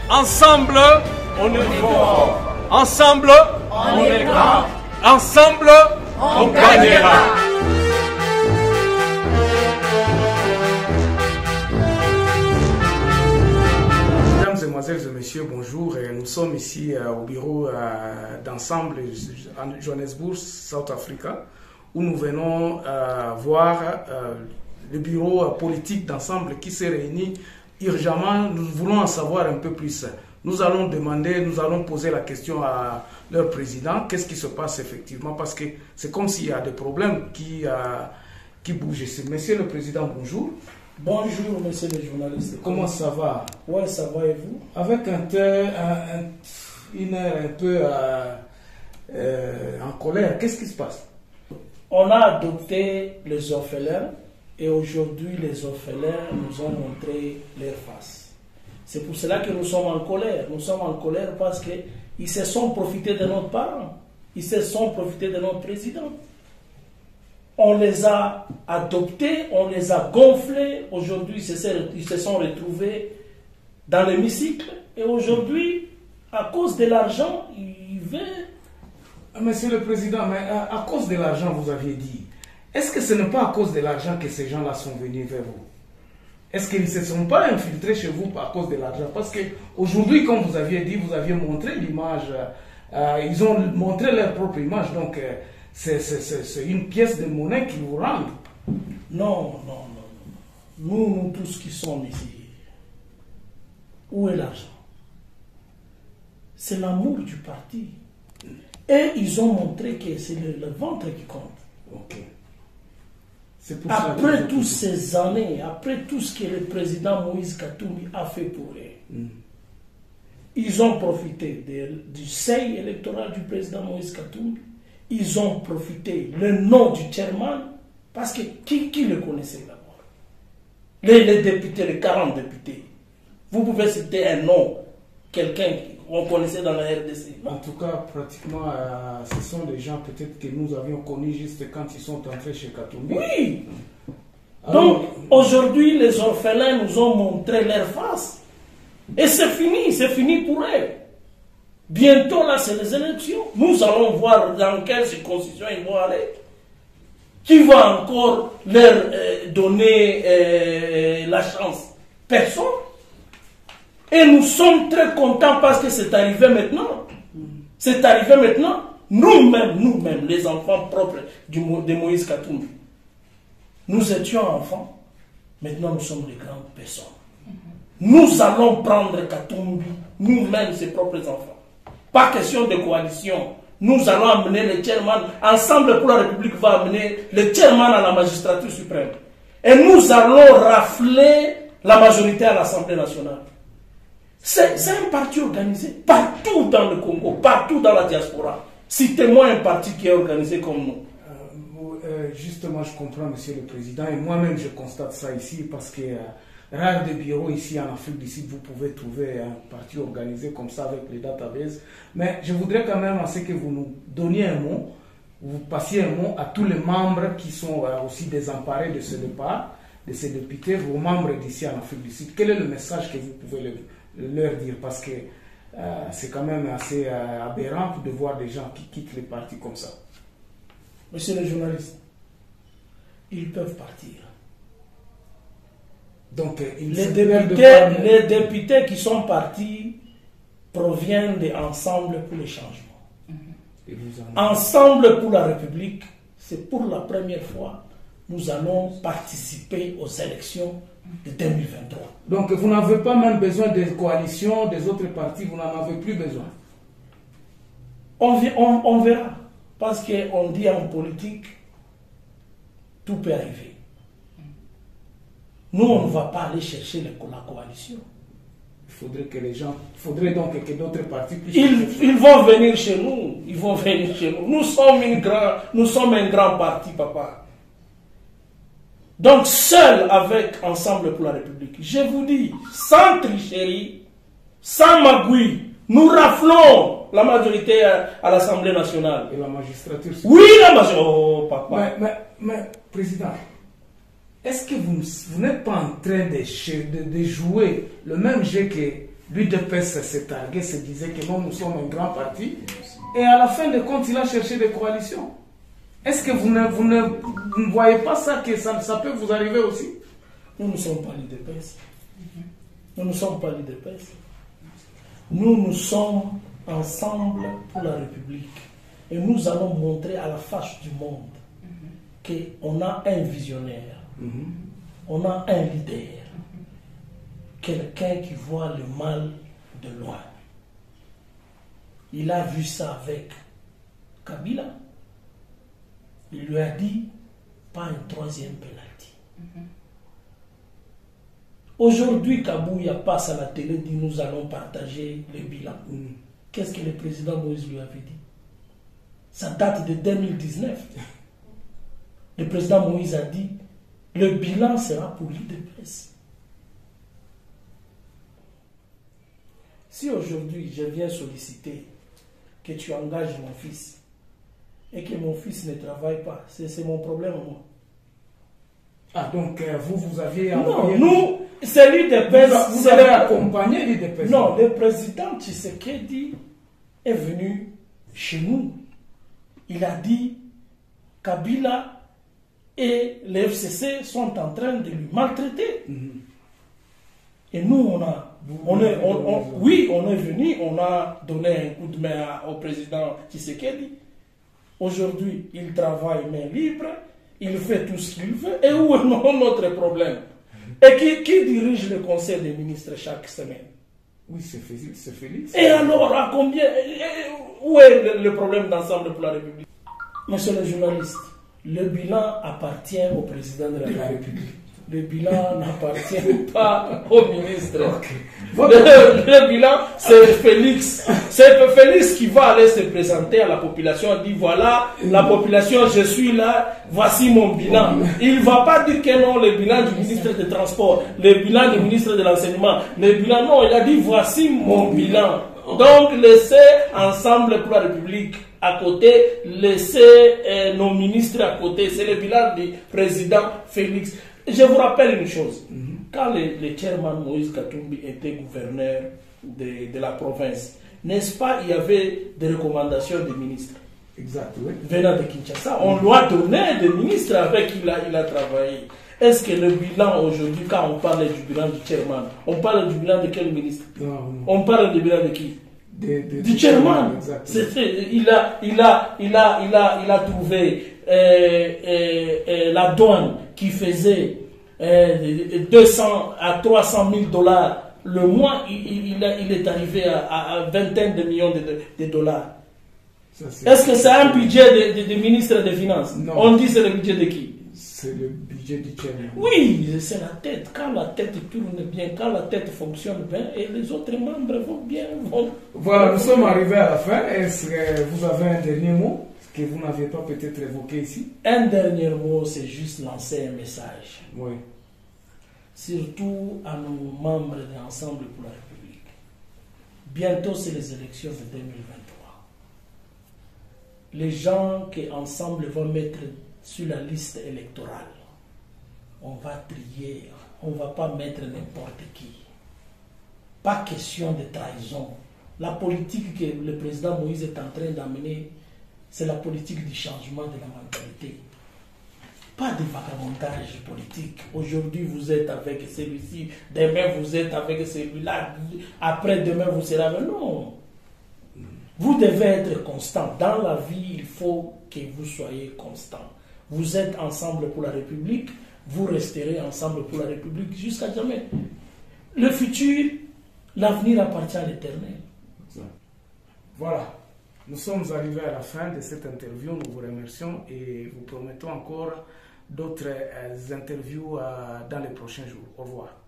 Ensemble, on est fort. Ensemble, on est grand. Ensemble, on gagnera. Mesdames, Mesdemoiselles et Messieurs, bonjour. Nous sommes ici au bureau d'Ensemble à Johannesburg, South Africa, où nous venons voir le bureau politique d'Ensemble qui s'est réuni urgemment. Nous voulons en savoir un peu plus. Nous allons poser la question à leur président, qu'est-ce qui se passe effectivement, parce que c'est comme s'il y a des problèmes qui bougent ici. Monsieur le Président, bonjour. Bonjour, monsieur le journaliste. Comment ça va? Oui, ça va et vous? Avec une heure un peu en colère, qu'est-ce qui se passe? On a adopté les orphelins et aujourd'hui les orphelins nous ont montré leur face. C'est pour cela que nous sommes en colère. Nous sommes en colère parce qu'ils se sont profités de nos parents. Ils se sont profités de notre président. On les a adoptés, on les a gonflés. Aujourd'hui, ils se sont retrouvés dans l'hémicycle. Et aujourd'hui, à cause de l'argent, ils veulent... Monsieur le Président, mais à cause de l'argent, vous aviez dit. Est-ce que ce n'est pas à cause de l'argent que ces gens-là sont venus vers vous? Est-ce qu'ils ne se sont pas infiltrés chez vous à cause de l'argent? Parce qu'aujourd'hui, comme vous aviez dit, vous aviez montré l'image, ils ont montré leur propre image, donc c'est une pièce de monnaie qui vous rendent. Non. Nous tous qui sommes ici, où est l'argent? C'est l'amour du parti. Et ils ont montré que c'est le ventre qui compte. Ok. Après toutes ces années, après tout ce que le président Moïse Katumbi a fait pour eux, ils ont profité du seuil électoral du président Moïse Katumbi, ils ont profité le nom du chairman, parce que qui le connaissait d'abord? Les députés, les 40 députés. Vous pouvez citer un nom, quelqu'un qu'on connaissait dans la RDC. En tout cas, pratiquement, ce sont des gens peut-être que nous avions connus juste quand ils sont entrés chez Katumbi. Oui. Donc, aujourd'hui, les orphelins nous ont montré leur face. Et c'est fini pour eux. Bientôt, là, c'est les élections. Nous allons voir dans quelle circonscription ils vont aller. Qui va encore leur donner la chance? Personne. Et nous sommes très contents parce que c'est arrivé maintenant. C'est arrivé maintenant. Nous-mêmes, les enfants propres de Moïse Katumbi. Nous étions enfants. Maintenant, nous sommes les grandes personnes. Nous allons prendre Katumbi, nous-mêmes, ses propres enfants. Pas question de coalition. Nous allons amener le chairman. Ensemble pour la République va amener le chairman à la magistrature suprême. Et nous allons rafler la majorité à l'Assemblée nationale. C'est un parti organisé partout dans le Congo, partout dans la diaspora. Citez-moi un parti qui est organisé comme nous. Justement, je comprends, Monsieur le Président, et moi-même je constate ça ici parce que rare des bureaux ici en Afrique du Sud, vous pouvez trouver un parti organisé comme ça avec les databases. Mais je voudrais quand même à ce que vous nous donniez un mot, vous passiez un mot à tous les membres qui sont aussi désemparés de ce départ, de ces députés, vos membres d'ici en Afrique du Sud. Quel est le message que vous pouvez leur dire? Parce que c'est quand même assez aberrant de voir des gens qui quittent les partis comme ça. Monsieur le journaliste, ils peuvent partir. Donc, les députés qui sont partis proviennent d'Ensemble pour le changement. Ensemble pour la République, c'est pour la première fois nous allons participer aux élections de 2023. Donc vous n'avez pas même besoin des coalitions, des autres partis, vous n'en avez plus besoin. On verra. Parce qu'on dit en politique, tout peut arriver. Nous, on ne va pas aller chercher la coalition. Il faudrait donc que d'autres partis puissent... Ils vont venir chez nous. Ils vont venir chez nous. Nous sommes un grand parti, papa. Donc, seul avec Ensemble pour la République, je vous dis, sans tricherie, sans magouille, nous raflons la majorité à l'Assemblée nationale. Et la magistrature. Oui, la magistrature. Oh, papa. Mais, Président, est-ce que vous n'êtes pas en train de jouer le même jeu que l'UDPS s'est targué, se disait que non, nous sommes un grand parti. Et à la fin de compte, il a cherché des coalitions. Est-ce que vous ne voyez pas ça, que ça peut vous arriver aussi? Nous ne sommes pas l'UDPS. Nous ne sommes pas l'UDPS. Nous sommes ensemble pour la République. Et nous allons montrer à la face du monde qu'on a un visionnaire, on a un leader, quelqu'un qui voit le mal de loin. Il a vu ça avec Kabila. Il lui a dit, pas une troisième pénalty. Aujourd'hui, Kabouya passe à la télé, dit nous allons partager le bilan. Qu'est-ce que le président Moïse lui avait dit? Ça date de 2019. Le président Moïse a dit, le bilan sera pour l'UDPS. Si aujourd'hui je viens solliciter que tu engages mon fils et que mon fils ne travaille pas, c'est mon problème moi. Ah, donc vous aviez envoyé... Non, nous, c'est l'UDPS. Vous avez accompagné l'UDPS? Non, le président Tshisekedi est venu chez nous. Il a dit, Kabila et le FCC sont en train de lui maltraiter. Et nous, on est venu, on a donné un coup de main au président Tshisekedi. Aujourd'hui, il travaille main libre, il fait tout ce qu'il veut. Et où est notre problème? Et qui dirige le conseil des ministres chaque semaine? Oui, c'est Félix. Et alors, à combien? Où est le problème d'ensemble pour la République? Monsieur le journaliste, le bilan appartient au président de la République. Le bilan n'appartient pas au ministre. Le bilan, c'est Félix. C'est Félix qui va aller se présenter à la population et dire voilà, la population, je suis là, voici mon bilan. Il ne va pas dire que non, le bilan du ministre des Transports, le bilan du ministre de l'Enseignement, le bilan, non, il a dit voici mon bilan. Donc, laissez ensemble pour la République à côté, laissez nos ministres à côté. C'est le bilan du président Félix. Je vous rappelle une chose. Quand le chairman Moïse Katumbi était gouverneur de la province, n'est-ce pas, il y avait des recommandations des ministres. Exact, oui. Venant de Kinshasa, on lui a donné des ministres avec qui il a travaillé. Est-ce que le bilan aujourd'hui, quand on parle du bilan du chairman, on parle du bilan de quel ministre? Non. On parle du bilan de qui? Du chairman. Il a trouvé la douane qui faisait 200 à 300 000 dollars le mois, il est arrivé à vingtaine de millions de dollars. Est-ce que c'est un budget de ministre des Finances? Non. On dit c'est le budget de qui? C'est le budget du chairman. Oui, c'est la tête. Quand la tête tourne bien, quand la tête fonctionne bien, et les autres membres vont bien. Voilà, nous sommes arrivés à la fin. Est-ce que vous avez un dernier mot que vous n'avez pas peut-être évoqué ici? Un dernier mot, c'est juste lancer un message. Oui. Surtout à nos membres de l'Ensemble pour la République. Bientôt, c'est les élections de 2023. Les gens qui ensemble vont mettre sur la liste électorale, on va trier, on ne va pas mettre n'importe qui. Pas question de trahison. La politique que le président Moïse est en train d'amener, c'est la politique du changement de la mentalité. Pas de vagabondage politique. Aujourd'hui, vous êtes avec celui-ci, demain, vous êtes avec celui-là, après-demain, vous serez avec... Non. Vous devez être constant. Dans la vie, il faut que vous soyez constant. Vous êtes ensemble pour la République, vous resterez ensemble pour la République jusqu'à jamais. Le futur, l'avenir appartient à l'Éternel. Voilà. Nous sommes arrivés à la fin de cette interview. Nous vous remercions et vous promettons encore d'autres interviews dans les prochains jours. Au revoir.